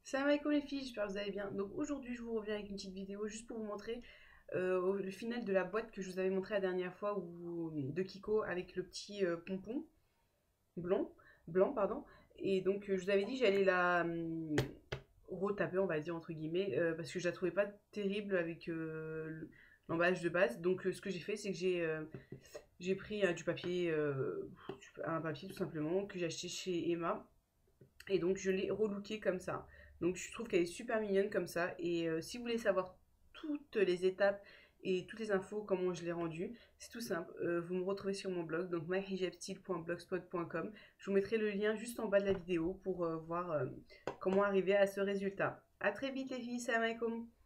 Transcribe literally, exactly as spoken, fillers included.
Salam alaikum les filles, j'espère que vous allez bien. Donc aujourd'hui je vous reviens avec une petite vidéo juste pour vous montrer euh, au- le final de la boîte que je vous avais montré la dernière fois où- de Kiko avec le petit euh, pompon blanc, blanc pardon. Et donc euh, je vous avais dit que j'allais la hum, retaper on va dire entre guillemets euh, parce que je la trouvais pas terrible avec euh, le- l'emballage de base. Donc euh, ce que j'ai fait c'est que j'ai euh, j'ai pris euh, du papier, euh, un papier tout simplement que j'ai acheté chez Emma et donc je l'ai relooké comme ça. Donc je trouve qu'elle est super mignonne comme ça. Et euh, si vous voulez savoir toutes les étapes et toutes les infos, comment je l'ai rendue, c'est tout simple. Euh, vous me retrouvez sur mon blog, donc my hijab style point blogspot point com. Je vous mettrai le lien juste en bas de la vidéo pour euh, voir euh, comment arriver à ce résultat. A très vite les filles, salam alaikum.